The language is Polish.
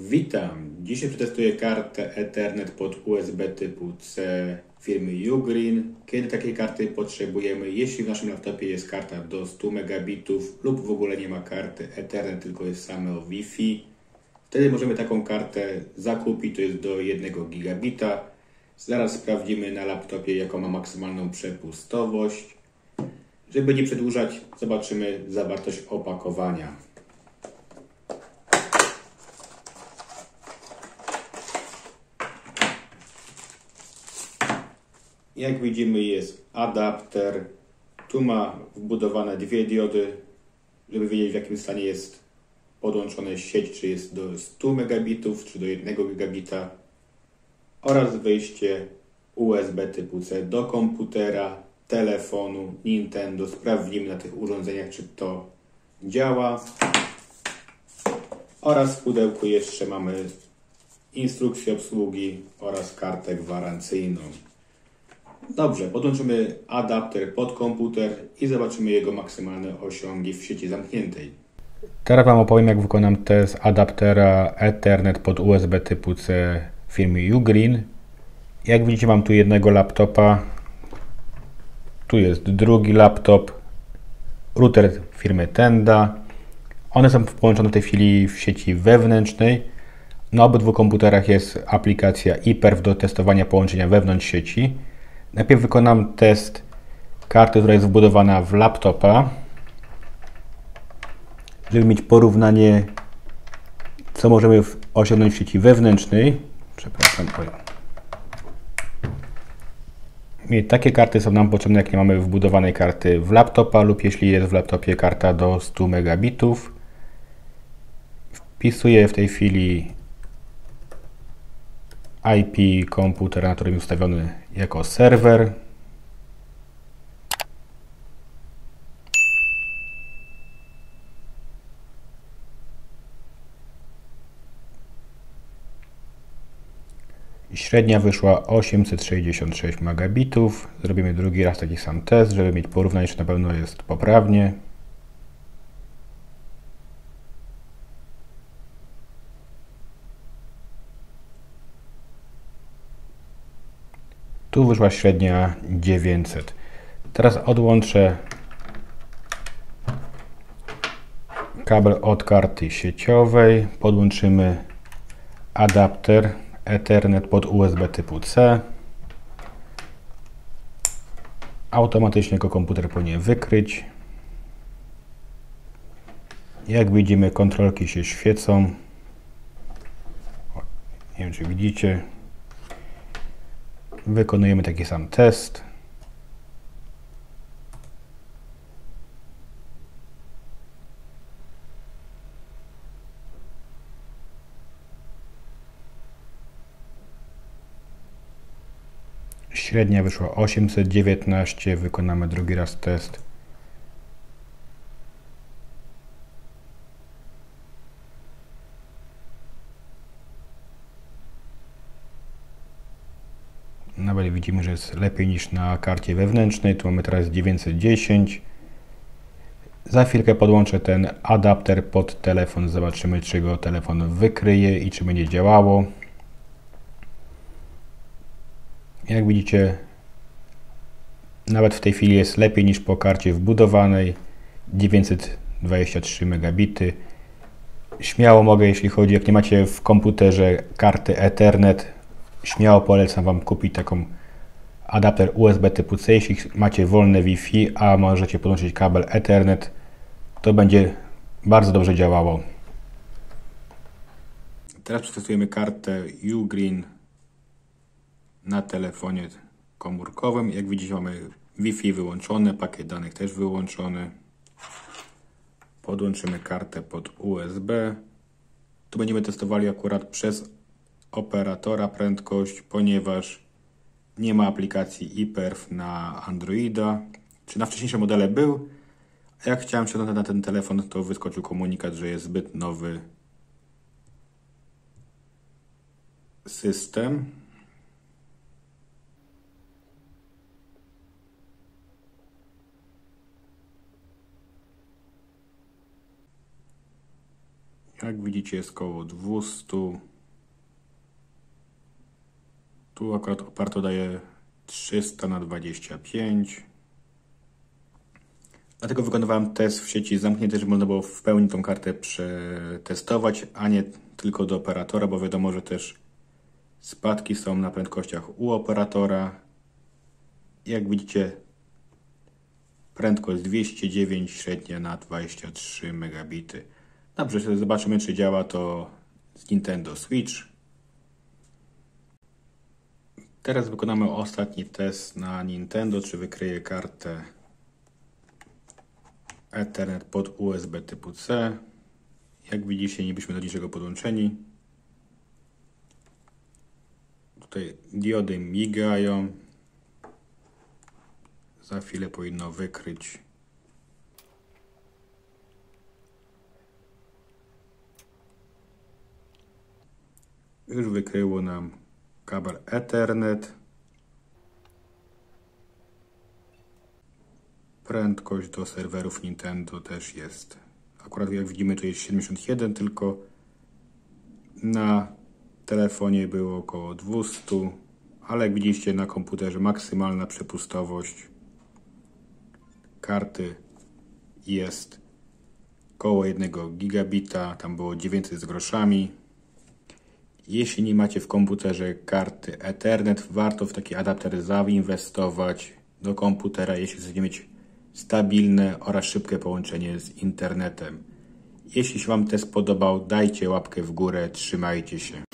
Witam. Dzisiaj przetestuję kartę Ethernet pod USB typu C firmy Ugreen. Kiedy takiej karty potrzebujemy? Jeśli w naszym laptopie jest karta do 100 megabitów lub w ogóle nie ma karty Ethernet, tylko jest same Wi-Fi, wtedy możemy taką kartę zakupić, to jest do 1 gigabita. Zaraz sprawdzimy na laptopie, jaką ma maksymalną przepustowość. Żeby nie przedłużać, zobaczymy zawartość opakowania. Jak widzimy, jest adapter. Tu ma wbudowane dwie diody, żeby wiedzieć, w jakim stanie jest podłączona sieć, czy jest do 100 megabitów, czy do 1 gigabita. Oraz wyjście USB typu C do komputera, telefonu, Nintendo. Sprawdzimy na tych urządzeniach, czy to działa. Oraz w pudełku jeszcze mamy instrukcję obsługi oraz kartę gwarancyjną. Dobrze, podłączymy adapter pod komputer i zobaczymy jego maksymalne osiągi w sieci zamkniętej. Teraz Wam opowiem, jak wykonam test adaptera Ethernet pod USB typu C firmy Ugreen. Jak widzicie, mam tu jednego laptopa, tu jest drugi laptop, router firmy Tenda. One są połączone w tej chwili w sieci wewnętrznej. Na obydwu komputerach jest aplikacja iPerf do testowania połączenia wewnątrz sieci. Najpierw wykonam test karty, która jest wbudowana w laptopa, żeby mieć porównanie, co możemy osiągnąć w sieci wewnętrznej. Takie karty są nam potrzebne, jak nie mamy wbudowanej karty w laptopa lub jeśli jest w laptopie karta do 100 megabitów. Wpisuję w tej chwili IP komputera, na którym jest ustawiony jako serwer. Średnia wyszła 866 megabitów. Zrobimy drugi raz taki sam test, żeby mieć porównanie, czy na pewno jest poprawnie. Tu wyszła średnia 900. Teraz odłączę kabel od karty sieciowej. Podłączymy adapter Ethernet pod USB typu C. Automatycznie go komputer powinien wykryć. Jak widzimy, kontrolki się świecą. Nie wiem, czy widzicie. Wykonujemy taki sam test. Średnia wyszła 819. Wykonamy drugi raz test. Nawet widzimy, że jest lepiej niż na karcie wewnętrznej. Tu mamy teraz 910. Za chwilkę podłączę ten adapter pod telefon. Zobaczymy, czy go telefon wykryje i czy będzie działało. Jak widzicie, nawet w tej chwili jest lepiej niż po karcie wbudowanej. 923 megabity. Śmiało mogę, jeśli chodzi, jak nie macie w komputerze karty Ethernet, śmiało polecam Wam kupić taką adapter USB typu C. Jeśli macie wolne Wi-Fi, a możecie podłączyć kabel Ethernet, to będzie bardzo dobrze działało. Teraz przetestujemy kartę Ugreen na telefonie komórkowym. Jak widzicie, mamy Wi-Fi wyłączone, pakiet danych też wyłączony. Podłączymy kartę pod USB. Tu będziemy testowali akurat przez operatora prędkość, ponieważ nie ma aplikacji iPerf na Androida. Czy na wcześniejsze modele był? A jak chciałem ściągnąć na ten telefon, to wyskoczył komunikat, że jest zbyt nowy system. Jak widzicie, jest około 200. Tu akurat oparto daje 300/25. Dlatego wykonywałem test w sieci zamkniętej, żeby można było w pełni tą kartę przetestować, a nie tylko do operatora, bo wiadomo, że też spadki są na prędkościach u operatora. Jak widzicie, prędkość 209, średnia na 23 megabity. Dobrze, zobaczymy, czy działa to z Nintendo Switch. Teraz wykonamy ostatni test na Nintendo, czy wykryje kartę Ethernet pod USB typu C. Jak widzicie, nie byliśmy do niczego podłączeni. Tutaj diody migają. Za chwilę powinno wykryć. Już wykryło nam kabel Ethernet. Prędkość do serwerów Nintendo też jest. Akurat jak widzimy, to jest 71, tylko na telefonie było około 200, ale jak widzicie na komputerze maksymalna przepustowość karty jest około 1 gigabita, tam było 900 z groszami. Jeśli nie macie w komputerze karty Ethernet, warto w taki adapter zainwestować do komputera, jeśli chcecie mieć stabilne oraz szybkie połączenie z internetem. Jeśli się Wam test podobał, dajcie łapkę w górę, trzymajcie się.